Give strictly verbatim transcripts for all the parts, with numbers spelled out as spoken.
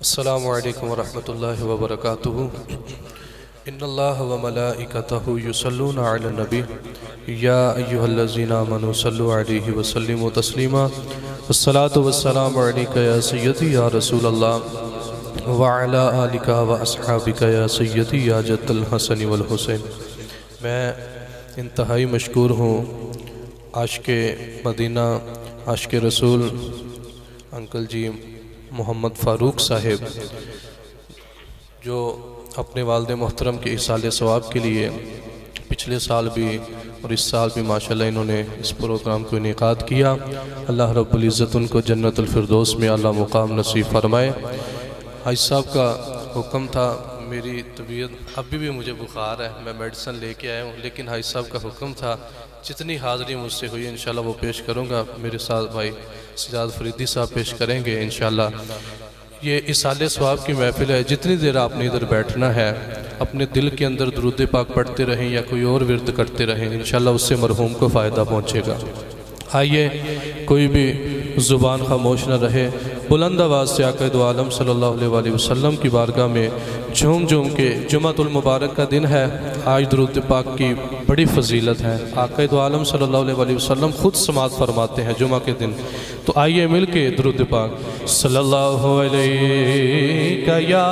السلام علیکم ورحمۃ اللہ وبرکاتہ۔ ان اللہ و ملائکتہ یصلون علی النبی یا ایہا الذین آمنوا صلوا علیہ وسلموا تسلیما۔ الصلاة والسلام علیکہ یا سیدی یا رسول اللہ وعلی آلک و اصحابک یا سیدی یا جد الحسن والحسین۔ میں انتہائی مشکور ہوں عاشق مدینہ عاشق رسول انکل جی محمد فاروق صاحب، جو اپنے والد محترم کے احصال ثواب کے لیے پچھلے سال بھی اور اس سال بھی ماشاءاللہ انہوں نے اس پروگرام کو انعقاد کیا۔ اللہ رب العزت ان کو جنت الفردوس میں اعلیٰ مقام نصیب فرمائے۔ حاج صاحب کا حکم تھا، میری طبیعت ابھی بھی مجھے بخار ہے، میں میڈیسن لے کے آیا ہوں، لیکن حاج صاحب کا حکم تھا جتنی حاضری مجھ سے ہوئی انشاءاللہ وہ پیش کروں گا۔ میرے ساتھ بھائی سجاد فریدی صاحب پیش کریں گے انشاءاللہ۔ یہ احصال ثواب کی محفل ہے، جتنی دیر آپ نے ادھر بیٹھنا ہے اپنے دل کے اندر درود پاک پڑھتے رہیں یا کوئی اور ورد کرتے رہیں، انشاءاللہ اس سے مرحوم کو فائدہ پہنچے گا۔ آئیے کوئی بھی زبان خاموش نہ رہے، بلند آواز سے آقا دو عالم صلی اللہ علیہ وآلہ وسلم کی بارگاہ میں جھوم جھوم کے، جمعۃ المبارک کا دن ہے، آج درود پاک کی بڑی فضیلت ہے۔ آقا دو عالم صلی اللہ علیہ وآلہ وسلم خود سماعت فرماتے ہیں جمعہ کے دن، تو آئیے مل کے درود پاک صلی اللہ علیہ یا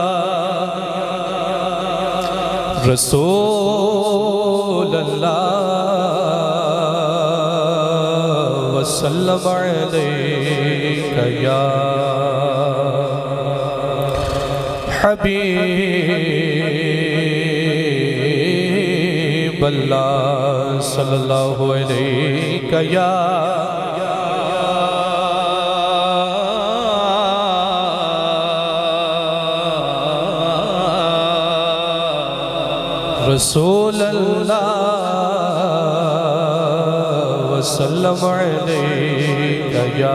رسول اللہ وسلم علیک یا حبیب اللہ صلی اللہ علیہ یا رسول اللہ وسلم علیک یا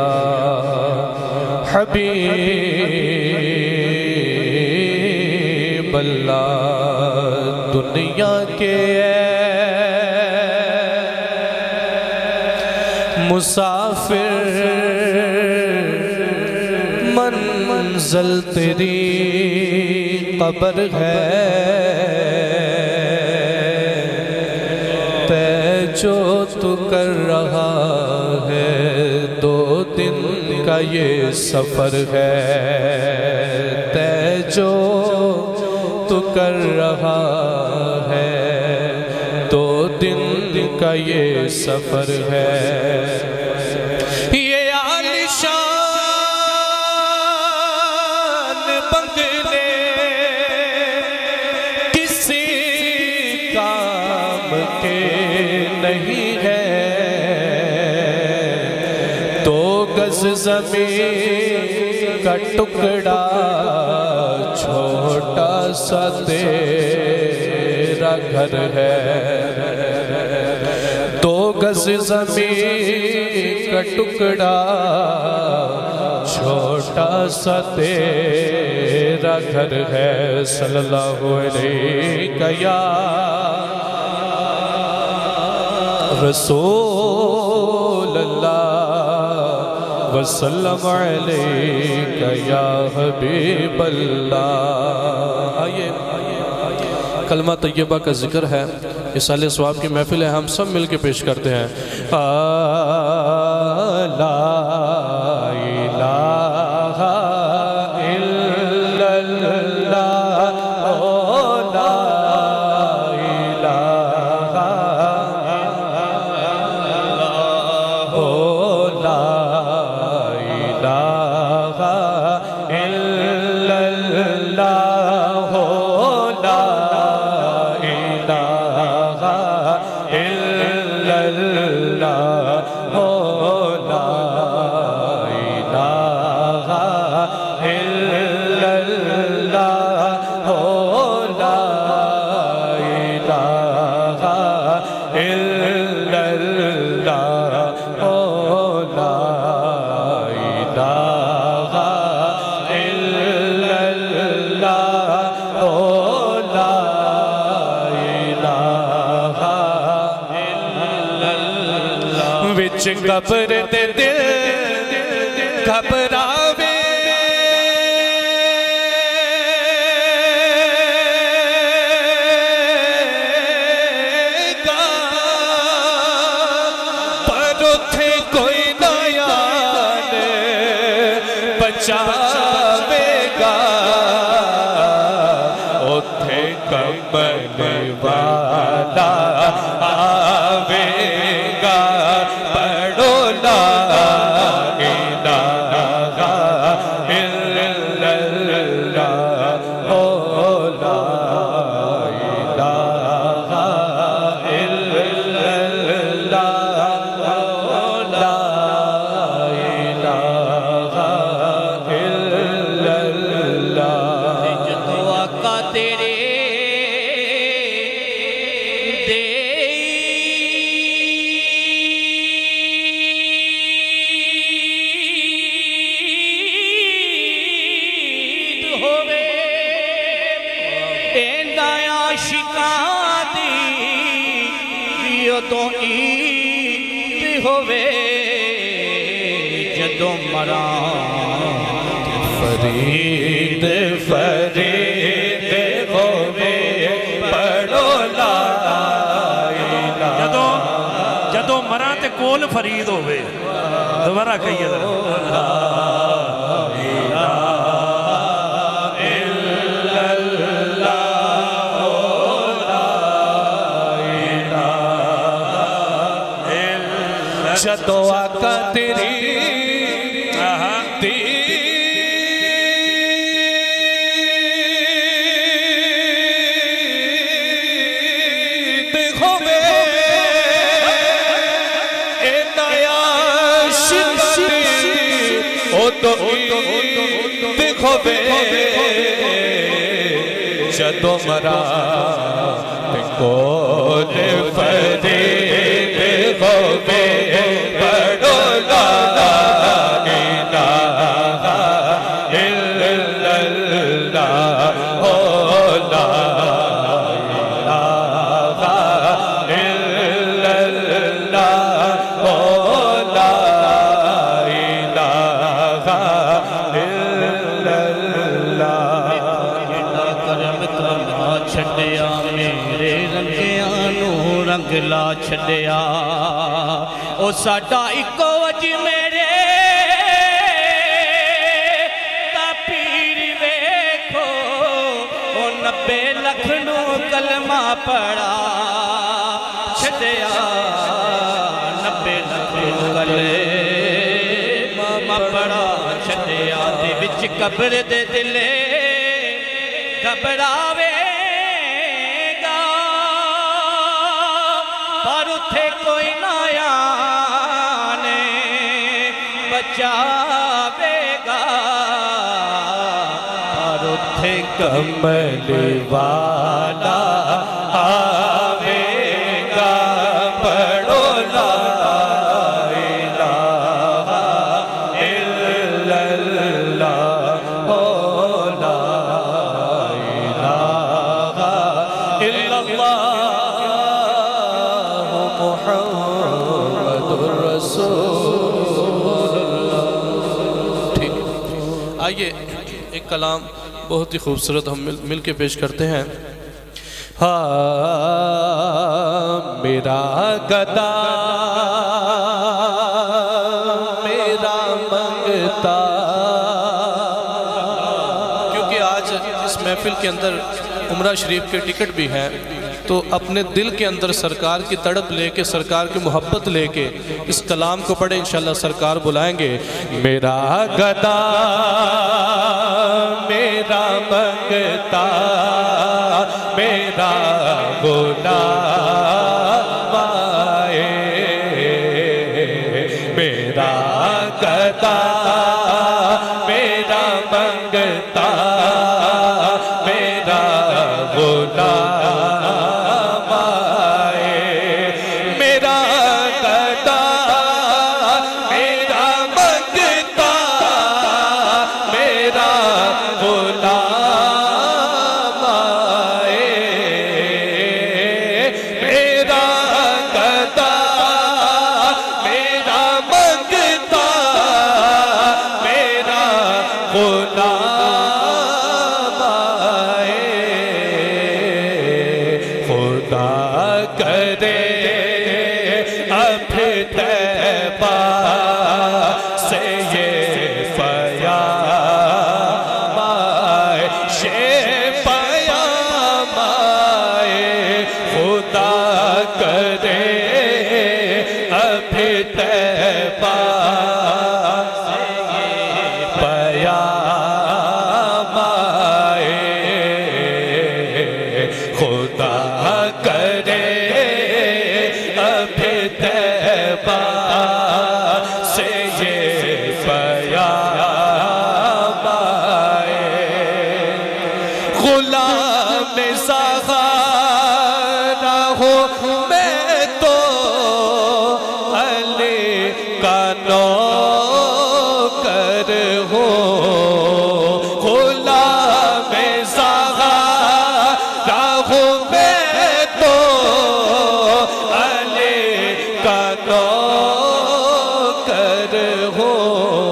حبیب اللہ۔ دنیا کے مسافر منزل تیری قبر ہے، جو تو کر رہا ہے دو دن کا یہ سفر ہے، تے جو تو کر رہا ہے دو دن کا یہ سفر ہے۔ یہ عالیشان بنگلے کسی کام کے نہیں ہے، دو گز زمین کا ٹکڑا چھوٹا سا تیرا گھر ہے، دو گز زمین کا ٹکڑا چھوٹا سا تیرا گھر ہے۔ صلی اللہ علیہ یا رسول اللہ وسلم علیک یا حبیب اللہ۔ آئیے کلمہ طیبہ کا ذکر ہے، احصال ثواب کی محفل ہے، ہم سب مل کے پیش کرتے ہیں۔ لا الہ الا اللہ، لا قبر دے دل گھبراوے بچاوے گا اتھے کمل والا آوے گا پڑھو لا الہ الا اللہ او لا الہ الا اللہ او لا الہ الا اللہ جدو آقا تیرے تو عید ہووے جدو مران فرید فرید ہووے پڑھو لا الہ جدو جدو مراں تے کول فرید ہووے دوبارہ کہیے ذرا جدو آقا تیری دید ہووے اے نیا شکتی او تو عید ہووے جدو مرا کول فرید ہووے پڑھو لا الہ الا اللہ او لا الہ الا اللہ او لا الہ الا اللہ کرم کرنا چھڑیا میرے رنگیاں نو رنگ لا چھڑیا او ساڈا اکو وج میرے تا پیر ویکھو او نبے لکھ نو کلمہ پڑھا چھڑیا نبے لکھ نو کلمہ پڑھا چھڑیا دے وچ قبر دے دلے گھبراوے گا پر اتھے کوئی نہ آنے بچاوے گا پر اتھے کمل والا آوے گا پڑھو لا الہ الا اللہ او لا الہ الا اللہ محمد رسول اللہ ٹھیک آئیے ایک کلام بہت ہی خوبصورت ہم مل, مل کے پیش کرتے ہیں ہاں میرا گدا میرا منگتا کیونکہ آج اس محفل کے اندر عمرہ شریف کے ٹکٹ بھی ہیں تو اپنے دل کے اندر سرکار کی تڑپ لے کے سرکار کی محبت لے کے اس کلام کو پڑھیں انشاءاللہ سرکار بلائیں گے میرا گدا میرا منگتا میرا غلام آئے میرا گدا میرا منگتا میرا غلام طیبہ سے یہ فیاض میں سہارا ہوں میں تو علی کا نوکر ہوں غلام سہارا ہوں میں تو علی کا نوکر ہوں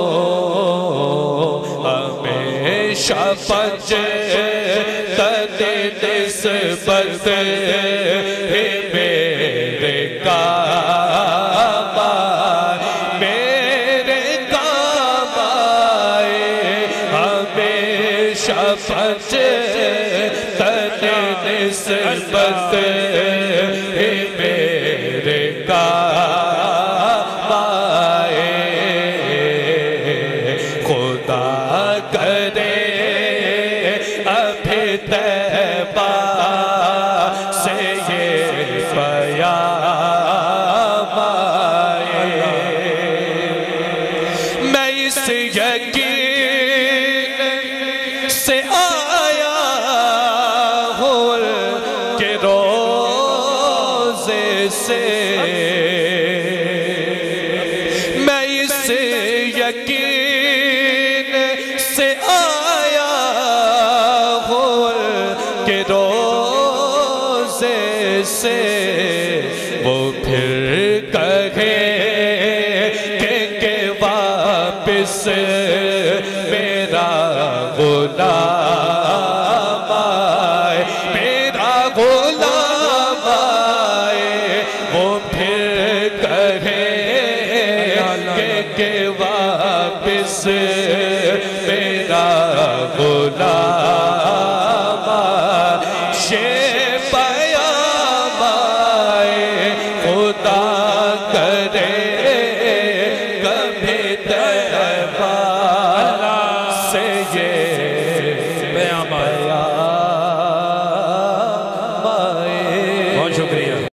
ہمیشہ پجتے نسبت ہے میرے کام میرے کام آئے ہمیشہ پجتے نسبت ہے میرے کام آئے خدا کرے ابھی طیبہ سے یہ پیام آئے میں اس یقین سے آیا ہوں کہ روزے سے میں اس یقین سے آیا ہوں کہ روزے سے وہ پھر کہے کہ کہ واپس میرا غلام آئے میرا غلام آئے وہ پھر کہے کہ کہ واپس میرا غلام آئے پیام آئے خدا کرے کبھی طیبہ سے یہ پیام آئے بہت شکریہ.